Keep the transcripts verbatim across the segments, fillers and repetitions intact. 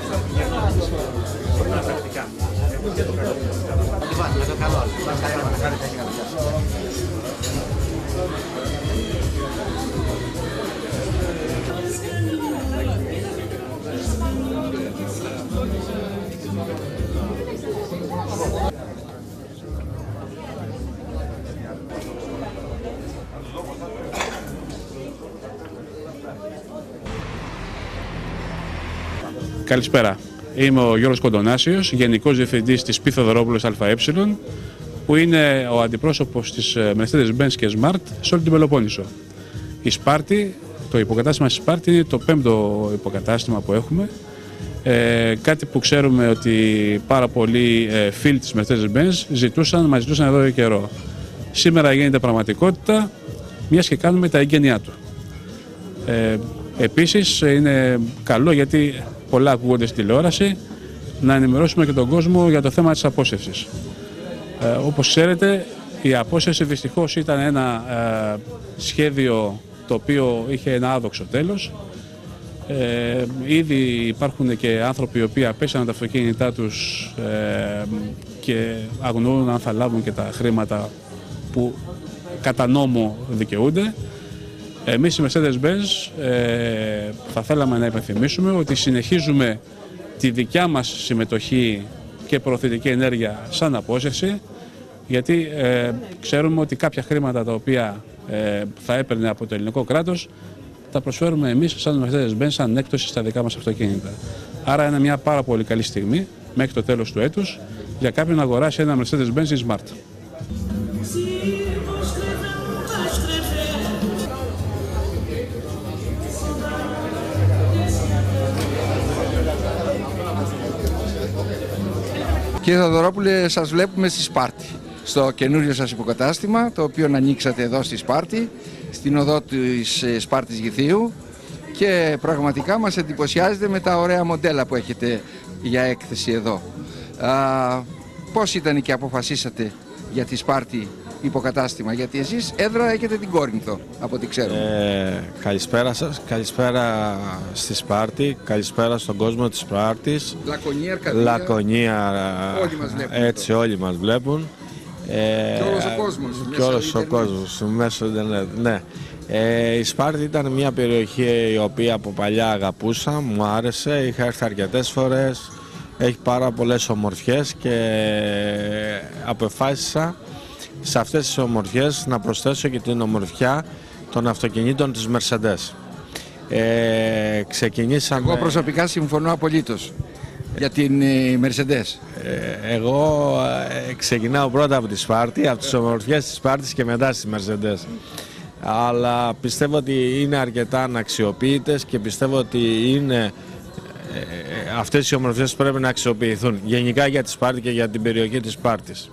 Καλησπέρα. Είμαι ο Γιώργος Κοντονάσιος, Γενικός Διευθυντής της Πι Θεοδωρόπουλος ΑΕ, που είναι ο αντιπρόσωπος της Mercedes-Benz και Smart σε όλη την Πελοπόννησο. Η Σπάρτη, το υποκατάστημα της Σπάρτη είναι το πέμπτο υποκατάστημα που έχουμε. Ε, κάτι που ξέρουμε ότι πάρα πολλοί ε, φίλοι της Mercedes-Benz ζητούσαν, μας ζητούσαν εδώ και καιρό. Σήμερα γίνεται πραγματικότητα, μιας και κάνουμε τα εγγένειά του. Ε, επίσης είναι καλό, γιατί πολλά ακούγονται στη τηλεόραση, να ενημερώσουμε και τον κόσμο για το θέμα της απόσυρσης. Ε, όπως ξέρετε, η απόσυρση δυστυχώς ήταν ένα ε, σχέδιο το οποίο είχε ένα άδοξο τέλος. Ε, ήδη υπάρχουν και άνθρωποι οι οποίοι απέσαν τα αυτοκίνητά τους ε, και αγνοούν αν θα λάβουν και τα χρήματα που κατά νόμο δικαιούνται. Εμείς η Mercedes-Benz ε, θα θέλαμε να υπενθυμίσουμε ότι συνεχίζουμε τη δικιά μας συμμετοχή και προωθητική ενέργεια σαν απόσυρση, γιατί ε, ξέρουμε ότι κάποια χρήματα τα οποία ε, θα έπαιρνε από το ελληνικό κράτος τα προσφέρουμε εμείς σαν Mercedes-Benz σαν έκπτωση στα δικά μας αυτοκίνητα. Άρα είναι μια πάρα πολύ καλή στιγμή μέχρι το τέλος του έτους για κάποιον να αγοράσει ένα Mercedes-Benz ή Smart. Κύριε Θεοδωρόπουλε, σας βλέπουμε στη Σπάρτη, στο καινούριο σας υποκατάστημα, το οποίο ανοίξατε εδώ στη Σπάρτη, στην οδό της Σπάρτης Γηθίου, και πραγματικά μας εντυπωσιάζετε με τα ωραία μοντέλα που έχετε για έκθεση εδώ. Α, πώς ήταν και αποφασίσατε για τη Σπάρτη υποκατάστημα, γιατί εσείς έδρα έχετε την Κόρινθο, από ό,τι ξέρω. Ε, καλησπέρα σας, καλησπέρα στη Σπάρτη, καλησπέρα στον κόσμο της Σπάρτης. Λακωνία, Αρκαδία, Λακωνία, όλοι μας βλέπουν. Έτσι εδώ. Όλοι μας βλέπουν. Ε, και όλος ο κόσμος. Και όλος ο κόσμος, μέσω ίντερνετ, ναι. Ε, η Σπάρτη ήταν μια περιοχή η οποία από παλιά αγαπούσα, μου άρεσε, είχα έρθει αρκετές φορές, έχει πάρα πολλές ομορφιές και αποφάσισα σε αυτές τις ομορφιές να προσθέσω και την ομορφιά των αυτοκινήτων της Mercedes. Ε, ξεκινήσαμε... Εγώ προσωπικά συμφωνώ απολύτως για την ε, Mercedes. Ε, εγώ ε, ξεκινάω πρώτα από τη Σπάρτη, από τις ομορφιές της Σπάρτης και μετά στη Mercedes. Αλλά πιστεύω ότι είναι αρκετά αναξιοποιητές και πιστεύω ότι είναι, ε, αυτές οι ομορφιές πρέπει να αξιοποιηθούν γενικά για τη Σπάρτη και για την περιοχή της Σπάρτης.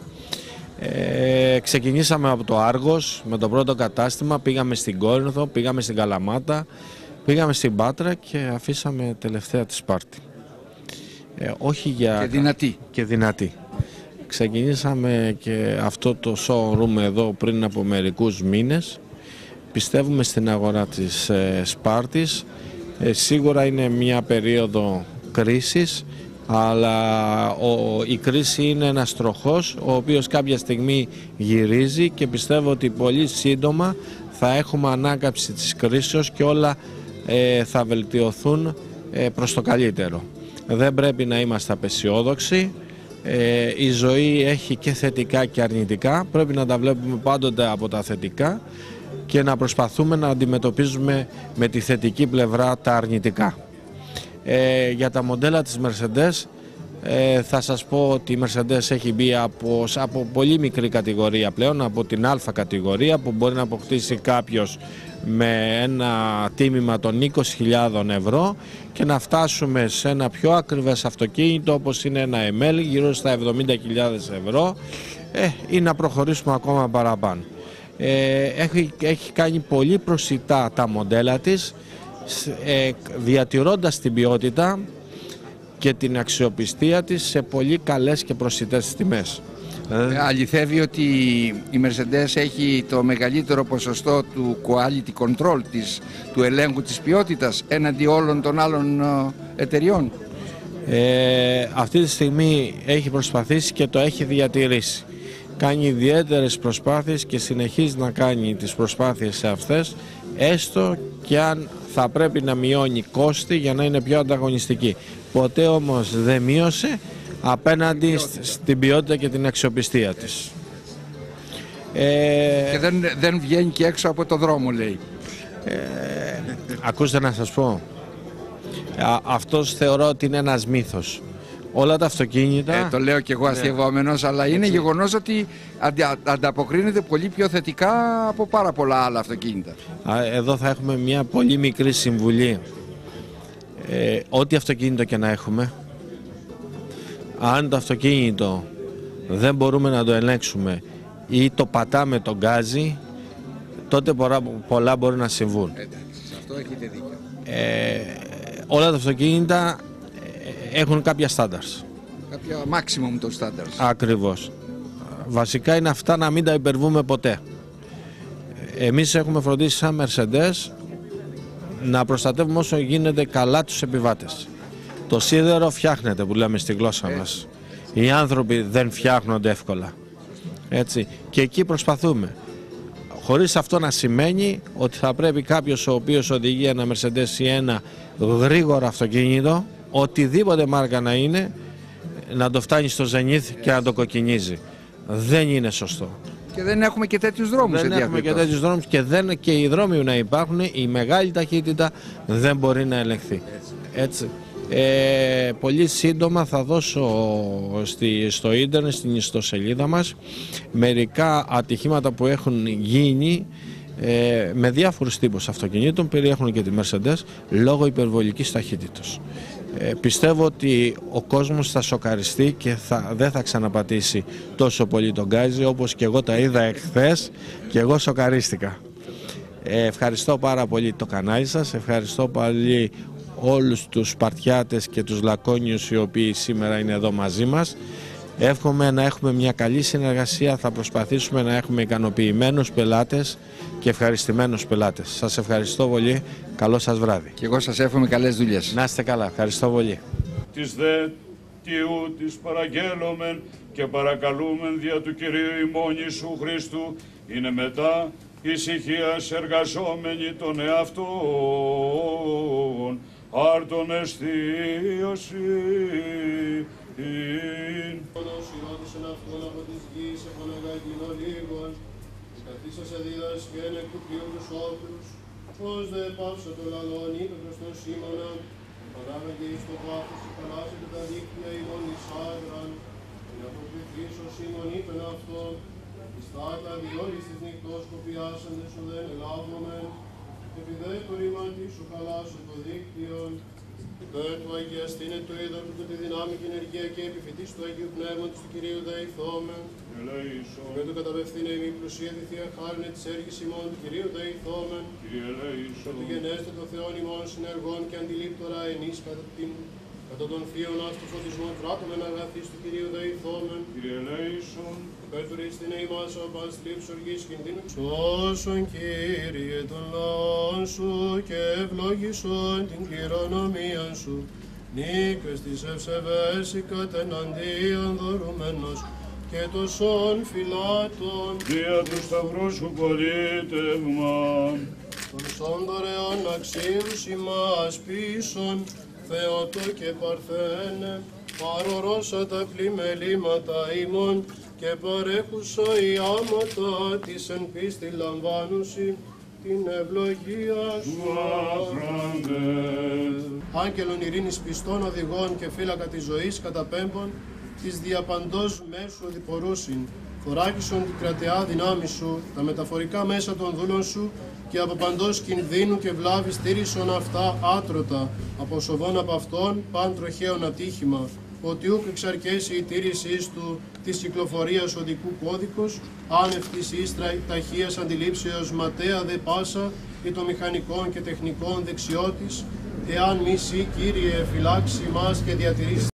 Ε, ξεκινήσαμε από το Άργος με το πρώτο κατάστημα, πήγαμε στην Κόρινθο, πήγαμε στην Καλαμάτα, πήγαμε στην Πάτρα και αφήσαμε τελευταία τη Σπάρτη. Ε, όχι για... Και δυνατή. Και δυνατή. Ξεκινήσαμε και αυτό το showroom εδώ πριν από μερικούς μήνες. Πιστεύουμε στην αγορά της ε, Σπάρτης. Ε, σίγουρα είναι μια περίοδο κρίσης, αλλά ο, η κρίση είναι ένας τροχός ο οποίος κάποια στιγμή γυρίζει και πιστεύω ότι πολύ σύντομα θα έχουμε ανάκαμψη της κρίσεως και όλα ε, θα βελτιωθούν ε, προς το καλύτερο. Δεν πρέπει να είμαστε απεσιόδοξοι. Ε, η ζωή έχει και θετικά και αρνητικά. Πρέπει να τα βλέπουμε πάντοτε από τα θετικά και να προσπαθούμε να αντιμετωπίζουμε με τη θετική πλευρά τα αρνητικά. Ε, για τα μοντέλα της Mercedes ε, θα σας πω ότι η Mercedes έχει μπει από, από πολύ μικρή κατηγορία πλέον, από την Α κατηγορία που μπορεί να αποκτήσει κάποιος με ένα τίμημα των είκοσι χιλιάδες ευρώ και να φτάσουμε σε ένα πιο ακριβές αυτοκίνητο όπως είναι ένα εμ ελ γύρω στα εβδομήντα χιλιάδες ευρώ ε, ή να προχωρήσουμε ακόμα παραπάνω. Ε, έχει, έχει κάνει πολύ προσιτά τα μοντέλα της, ε, διατηρώντας την ποιότητα και την αξιοπιστία της σε πολύ καλές και προσιτές τιμές. Ε, αληθεύει ότι η Mercedes έχει το μεγαλύτερο ποσοστό του quality control της, του ελέγχου της ποιότητας έναντι όλων των άλλων εταιριών. Ε, αυτή τη στιγμή έχει προσπαθήσει και το έχει διατηρήσει. Κάνει ιδιαίτερες προσπάθειες και συνεχίζει να κάνει τις προσπάθειες σε αυτές, έστω και αν θα πρέπει να μειώνει κόστη για να είναι πιο ανταγωνιστική. Ποτέ όμως δεν μείωσε απέναντι στην ποιότητα και την αξιοπιστία της. Ε... Και δεν, δεν βγαίνει και έξω από το δρόμο, λέει. Ε, ακούστε να σας πω, Α, αυτός θεωρώ ότι είναι ένας μύθος. Όλα τα αυτοκίνητα... Ε, το λέω και εγώ αστειευόμενος, αλλά είναι γεγονός ότι αντα, ανταποκρίνεται πολύ πιο θετικά από πάρα πολλά άλλα αυτοκίνητα. Εδώ θα έχουμε μια πολύ μικρή συμβουλή. Ε, ό,τι αυτοκίνητο και να έχουμε, αν το αυτοκίνητο δεν μπορούμε να το ελέγξουμε ή το πατάμε τον γκάζι, τότε πολλά, πολλά μπορεί να συμβούν. Εντάξει, σε αυτό έχετε δίκιο. Ε, όλα τα αυτοκίνητα έχουν κάποια standards. Κάποια maximum των standards. Ακριβώς. Βασικά είναι αυτά να μην τα υπερβούμε ποτέ. Εμείς έχουμε φροντίσει σαν Mercedes να προστατεύουμε όσο γίνεται καλά τους επιβάτες. Το σίδερο φτιάχνεται, που λέμε στη γλώσσα μας. Οι άνθρωποι δεν φτιάχνονται εύκολα. Έτσι. Και εκεί προσπαθούμε. Χωρίς αυτό να σημαίνει ότι θα πρέπει κάποιος ο οποίος οδηγεί ένα Mercedes ή ένα γρήγορο αυτοκίνητο, οτιδήποτε μάρκα να είναι, να το φτάνει στο ζενήθ και να το κοκκινίζει. Δεν είναι σωστό. Και δεν έχουμε και τέτοιους δρόμους. Δεν έχουμε και τέτοιους δρόμους και, δεν, και οι δρόμοι να υπάρχουν, η μεγάλη ταχύτητα δεν μπορεί να ελεγχθεί. Έτσι. Ε, πολύ σύντομα θα δώσω στη, στο ίντερνετ, στην ιστοσελίδα μας, μερικά ατυχήματα που έχουν γίνει ε, με διάφορους τύπους αυτοκινήτων, περιέχουν και τη Mercedes, λόγω υπερβολικής ταχύτητας. Ε, πιστεύω ότι ο κόσμος θα σοκαριστεί και θα, δεν θα ξαναπατήσει τόσο πολύ τον γκάζι, όπως και εγώ τα είδα εχθές και εγώ σοκαρίστηκα. Ε, ευχαριστώ πάρα πολύ το κανάλι σας, ευχαριστώ πολύ όλους τους Σπαρτιάτες και τους Λακώνιους οι οποίοι σήμερα είναι εδώ μαζί μας. Εύχομαι να έχουμε μια καλή συνεργασία, θα προσπαθήσουμε να έχουμε ικανοποιημένους πελάτες και ευχαριστημένους πελάτες. Σας ευχαριστώ πολύ, καλό σας βράδυ. Και εγώ σας εύχομαι καλές δουλειές. Να είστε καλά, ευχαριστώ πολύ. Της δε Τιού της παραγγέλωμεν και παρακαλούμεν δια του Κυρίου ημών Ιησού Χριστού, είναι μετά ησυχίας εργαζόμενοι των εαυτών, άρτον εστίωση. Μόνος ηρώτησεν αυτόν από της γης επαναγαγήν ολίγων, καθίσασε διδασκέν εκ του πλοίου τους όπλους, ως δε πάυσα το λαλόν είπε προς τον Σίμωνα, παράγαγε εις το βάθος και παράσετε τα δίκτυα ημών εις άδραν, και να αποκριθείς ο Σίμων είπεν αυτόν, εις τα άκρα διόλης της νυχτός κοπιάσαντες σου δεν ελάβομεν, επειδή το ρημαντή σου χαλάσω το δίκτυον, υπέρ του αγιαστήνε το είδωρ του τη δυνάμει και ενεργεία και επιφυτής του Αγίου Πνεύματος του Κυρίου δεηθόμεν. Υπέρ του καταπευθύνε ημί πλουσία τη Θεία Χάρινε της έργης ημών του Κυρίου δεηθόμεν. Υπέρ του γενέστε το Θεόν ημών συνεργών και αντιλήπτορα ενείς κατά την κατά των θείων άστο φωτισμών κράτομεν αγαθής του Κυρίου δεηθόμεν. Υπέρ του ρίστηνε ημάς ο πας θλίψης οργής κινδύνου. Σώσον Κύριε των λαών σου και ευλόγησον την κληρονομία σου. Νίκες της ευσεβές η κατεναντίον δωρουμένος και τοσών φυλάτων. Δια του σταυρού σου πολίτευμα. Των σών δωρεών αξίους ημάς πίσων, Θεότο και Παρθένε, παρορώσα τα πλημελήματα ημών και παρέχουσα η άματα της εν πίστη λαμβάνουση την ευλογία σου. Άγγελον ειρήνης πιστών οδηγών και φύλακα της ζωής καταπέμπων, της διαπαντός μέσου διπορούσιν, θωράκισον την κρατεά δυνάμει σου, τα μεταφορικά μέσα των δούλων σου και από παντός κινδύνου και βλάβη στήρισον αυτά άτρωτα, από σοβών από αυτόν παν τροχαίων ατύχημα, ότι ούκ εξαρκέσει η τήρησής του της κυκλοφορίας οδικού κώδικος, άνευ της ίστρα ταχείας αντιλήψεως ματέα δε πάσα ή των μηχανικών και τεχνικών δεξιότης, εάν μη σύ, Κύριε, φυλάξει μας και διατηρήσει